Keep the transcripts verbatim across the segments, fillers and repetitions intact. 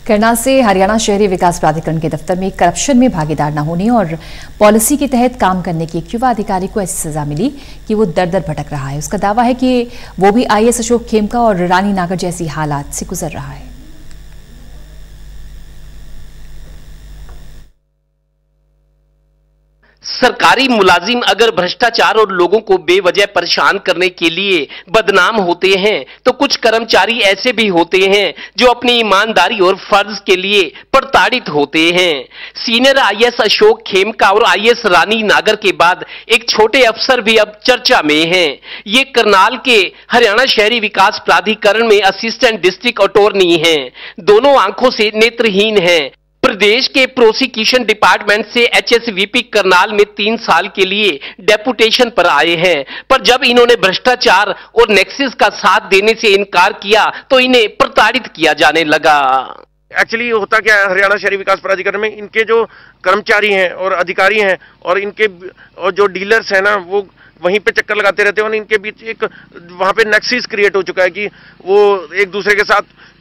करनाल से हरियाणा शहरी विकास प्राधिकरण के दफ्तर में करप्शन में भागीदार न होने और पॉलिसी के तहत काम करने की एक युवा अधिकारी को ऐसी सजा मिली कि वो दर दर भटक रहा है। उसका दावा है कि वो भी आईएएस अशोक खेमका और रानी नागर जैसी हालात से गुजर रहा है। सरकारी मुलाजिम अगर भ्रष्टाचार और लोगों को बेवजह परेशान करने के लिए बदनाम होते हैं तो कुछ कर्मचारी ऐसे भी होते हैं जो अपनी ईमानदारी और फर्ज के लिए प्रताड़ित होते हैं। सीनियर आईएएस अशोक खेमका और आईएएस रानी नागर के बाद एक छोटे अफसर भी अब चर्चा में हैं। ये करनाल के हरियाणा शहरी विकास प्राधिकरण में असिस्टेंट डिस्ट्रिक्ट अटॉर्नी हैं। दोनों आंखों से नेत्रहीन हैं। प्रदेश के प्रोसिक्यूशन डिपार्टमेंट से एचएसवीपी करनाल में तीन साल के लिए डेपुटेशन पर आए हैं, पर जब इन्होंने भ्रष्टाचार और नेक्सस का साथ देने से इनकार किया तो इन्हें प्रताड़ित किया जाने लगा। एक्चुअली होता क्या है, हरियाणा शहरी विकास प्राधिकरण में इनके जो कर्मचारी हैं और अधिकारी हैं और इनके और जो डीलर्स हैं ना, वो वहीं पे चक्कर लगाते रहते हैं और इनके बीच एक वहां पे नेक्सस क्रिएट हो चुका है कि वो एक दूसरे के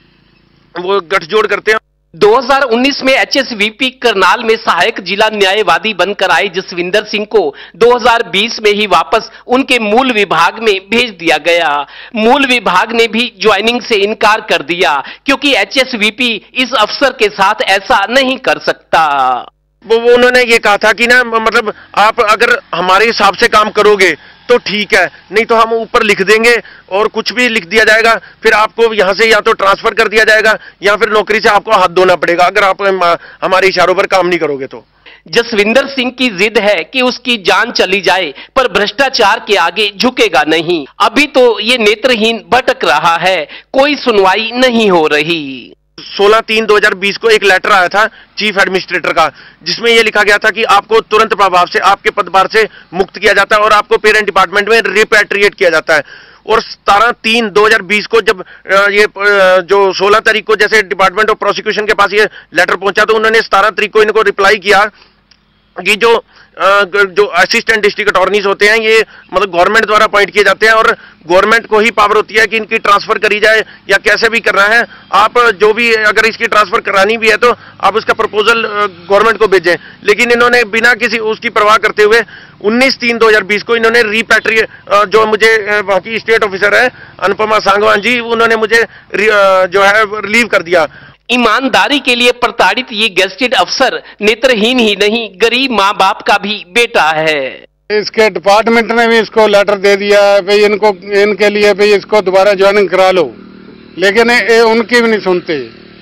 साथ वो गठजोड़ करते हैं। दो हज़ार उन्नीस में एचएसवीपी करनाल में सहायक जिला न्यायवादी बनकर आए जसविंदर सिंह को दो हज़ार बीस में ही वापस उनके मूल विभाग में भेज दिया गया। मूल विभाग ने भी ज्वाइनिंग से इनकार कर दिया क्योंकि एचएसवीपी इस अफसर के साथ ऐसा नहीं कर सकता। वो, वो उन्होंने ये कहा था कि ना, मतलब आप अगर हमारे हिसाब से काम करोगे तो ठीक है, नहीं तो हम ऊपर लिख देंगे और कुछ भी लिख दिया जाएगा, फिर आपको यहां से या तो ट्रांसफर कर दिया जाएगा या फिर नौकरी से आपको हाथ धोना पड़ेगा अगर आप हमारे इशारों पर काम नहीं करोगे तो। जसविंदर सिंह की जिद है कि उसकी जान चली जाए पर भ्रष्टाचार के आगे झुकेगा नहीं। अभी तो ये नेत्रहीन भटक रहा है, कोई सुनवाई नहीं हो रही। सोलह तीन दो हज़ार बीस को एक लेटर आया था चीफ एडमिनिस्ट्रेटर का, जिसमें यह लिखा गया था कि आपको तुरंत प्रभाव से आपके पदभार से मुक्त किया जाता है और आपको पेरेंट डिपार्टमेंट में रिपैट्रिएट किया जाता है। और सत्रह तीन दो हज़ार बीस को जब ये जो सोलह तारीख को जैसे डिपार्टमेंट ऑफ प्रोसिक्यूशन के पास ये लेटर पहुंचा तो उन्होंने सत्रह तारीख को इनको रिप्लाई किया कि जो जो असिस्टेंट डिस्ट्रिक्ट अटॉर्नीज होते हैं ये मतलब गवर्नमेंट द्वारा अपॉइंट किए जाते हैं और गवर्नमेंट को ही पावर होती है कि इनकी ट्रांसफर करी जाए या कैसे भी करना है। आप जो भी अगर इसकी ट्रांसफर करानी भी है तो आप उसका प्रपोजल गवर्नमेंट को भेजें, लेकिन इन्होंने बिना किसी उसकी परवाह करते हुए उन्नीस तीन दो हज़ार बीस को इन्होंने रिपैट्रिएट, जो मुझे वहाँ की स्टेट ऑफिसर है अनुपमा सांगवान जी, उन्होंने मुझे जो है रिलीव कर दिया। ईमानदारी के लिए प्रताड़ित ये गेस्टेड अफसर नेत्रहीन ही नहीं, गरीब माँ बाप का भी बेटा है। इसके डिपार्टमेंट ने भी इसको लेटर दे दिया है भाई इनको इनके लिए भाई इसको दोबारा ज्वाइनिंग करा लो, लेकिन ये उनकी भी नहीं सुनते।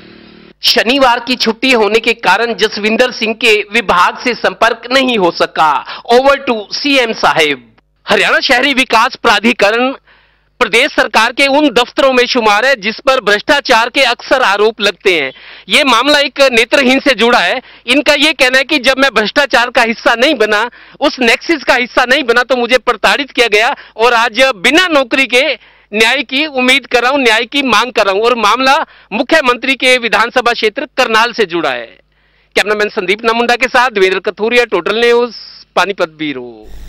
शनिवार की छुट्टी होने के कारण जसविंदर सिंह के विभाग से संपर्क नहीं हो सका। ओवर टू सीएम साहेब। हरियाणा शहरी विकास प्राधिकरण प्रदेश सरकार के उन दफ्तरों में शुमार है जिस पर भ्रष्टाचार के अक्सर आरोप लगते हैं। ये मामला एक नेत्रहीन से जुड़ा है। इनका ये कहना है कि जब मैं भ्रष्टाचार का हिस्सा नहीं बना, उस नेक्सस का हिस्सा नहीं बना तो मुझे प्रताड़ित किया गया और आज बिना नौकरी के न्याय की उम्मीद कर रहा हूं, न्याय की मांग कर रहा हूं। और मामला मुख्यमंत्री के विधानसभा क्षेत्र करनाल से जुड़ा है। कैमरामैन संदीप नामुंडा के साथ Devendra Kathuria, total news, Panipat bureau.